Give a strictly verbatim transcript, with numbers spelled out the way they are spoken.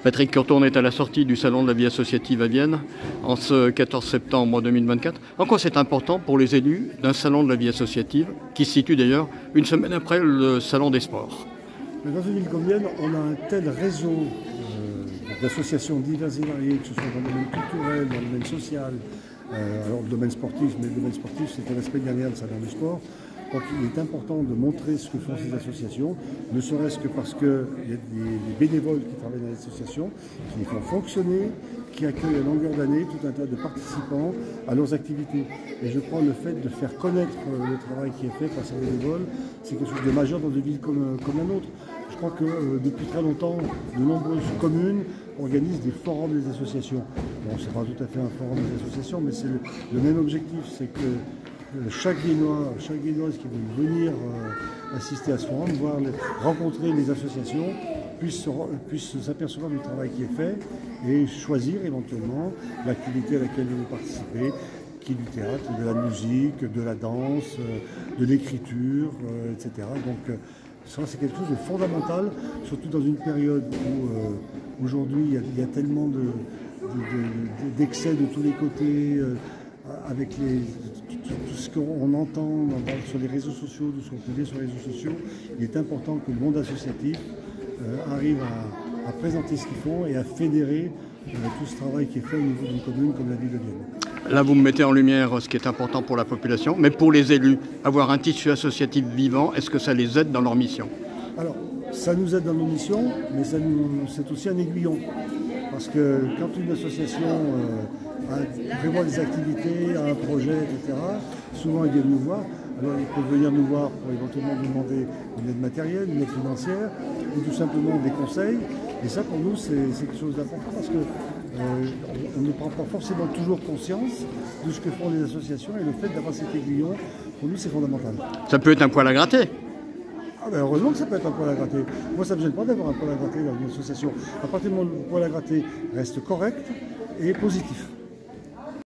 Patrick Courtourne est à la sortie du Salon de la vie associative à Vienne en ce quatorze septembre deux mille vingt-quatre. En quoi c'est important pour les élus d'un Salon de la vie associative qui se situe d'ailleurs une semaine après le Salon des sports? Dans une ville comme Vienne, on a un tel réseau euh, d'associations diverses et variées, que ce soit dans le domaine culturel, dans le domaine social, euh, alors le domaine sportif, mais le domaine sportif c'est un aspect derrière le Salon du sport. Donc il est important de montrer ce que font ces associations, ne serait-ce que parce qu'il y a des, des bénévoles qui travaillent dans les associations, qui les font fonctionner, qui accueillent à longueur d'année tout un tas de participants à leurs activités. Et je crois le fait de faire connaître le travail qui est fait par ces bénévoles, c'est quelque chose de majeur dans une ville comme, comme la nôtre. Je crois que euh, depuis très longtemps, de nombreuses communes organisent des forums des associations. Bon, c'est pas tout à fait un forum des associations, mais c'est le, le même objectif, c'est que chaque Viennois, chaque Viennoise qui veut venir euh, assister à ce forum, voir les, rencontrer les associations, puisse, puisse s'apercevoir du travail qui est fait et choisir éventuellement l'activité à laquelle il veut participer, qui est du théâtre, de la musique, de la danse, euh, de l'écriture, euh, et cetera. Donc euh, ça c'est quelque chose de fondamental, surtout dans une période où euh, aujourd'hui il, il y a tellement de, de, de, d'excès de tous les côtés, euh, avec les, tout, tout ce qu'on entend sur les réseaux sociaux, tout ce qu'on peut dire sur les réseaux sociaux. Il est important que le monde associatif euh, arrive à, à présenter ce qu'ils font et à fédérer euh, tout ce travail qui est fait au niveau d'une commune comme la ville de Vienne. Là, vous me mettez en lumière ce qui est important pour la population, mais pour les élus, avoir un tissu associatif vivant, est-ce que ça les aide dans leur mission? Alors, ça nous aide dans nos missions, mais c'est aussi un aiguillon. Parce que quand une association euh, a, prévoit des activités, a un projet, et cetera, souvent ils viennent nous voir. Alors ils peuvent venir nous voir pour éventuellement nous demander une aide matérielle, une aide financière, ou tout simplement des conseils. Et ça pour nous c'est quelque chose d'important parce que euh, on, on ne prend pas forcément toujours conscience de ce que font les associations et le fait d'avoir cet aiguillon, pour nous c'est fondamental. Ça peut être un poil à gratter. Ah ben heureusement que ça peut être un poil à gratter. Moi, ça ne me gêne pas d'avoir un poil à gratter dans une association. À partir du moment où le poil à gratter reste correct et positif.